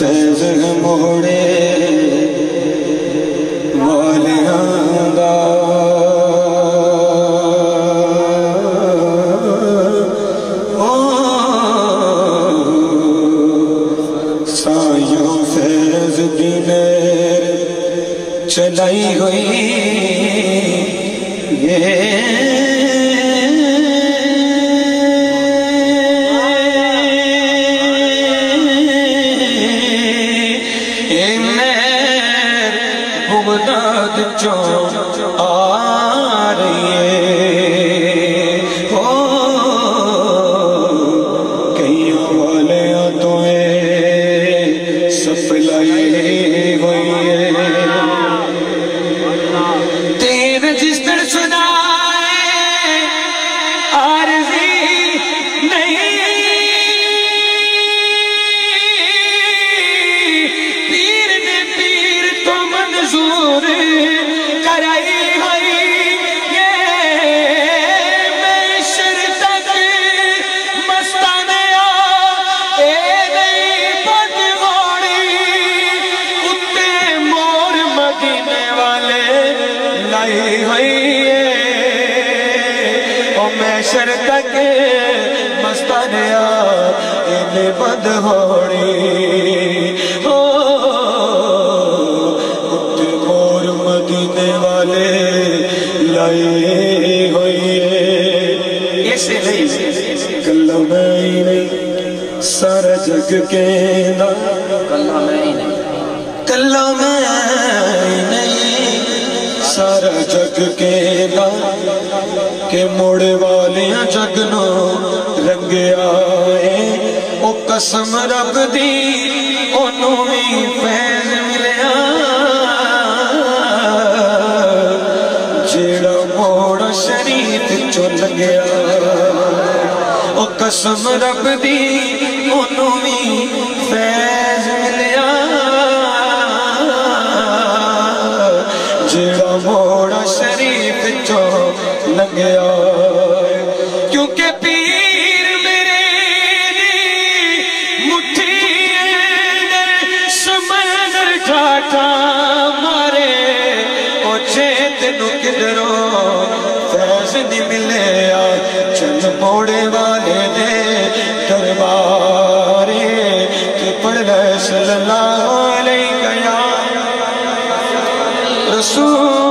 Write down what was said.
فیض موڑے والیاں دا سایوں فیض دی میر چلائی ہوئی بغداد چون آ رہی ہے کئیوں والیاں تو سپلائی ہوئی ہے تین رجسٹر شدہ عارضی نہیں پیر نے پیر تو منظور کرائی ہوئی یہ میشر تک مستانیا اے نئی بد غوڑی اتے مور مدینے والے لائی ہوئی ہے او میشر تک مستانیا اے نئی بد غوڑی لائی ہوئی ہے ایسے نہیں کلہ میں ہی نہیں سارا جگ کہنا کلہ میں ہی نہیں سارا جگ کہنا کہ موڑے والیاں جگنوں رنگے آئے او قسم رب دی انہوں ہی فیض ملیا جیڑا موڑا شریف چل گیا او قسم رب دی انہوں ہی فیض ملیا جیڑا موڑا شریف چل گیا کیونکہ پیر میرے دی مٹھی اندر سمندر ٹھاٹھا مارے او چیت نو کدروں فیض نہیں ملے چل موڑے والے دے دربارے کہ پڑھ لے صلی اللہ علیہ یا رسول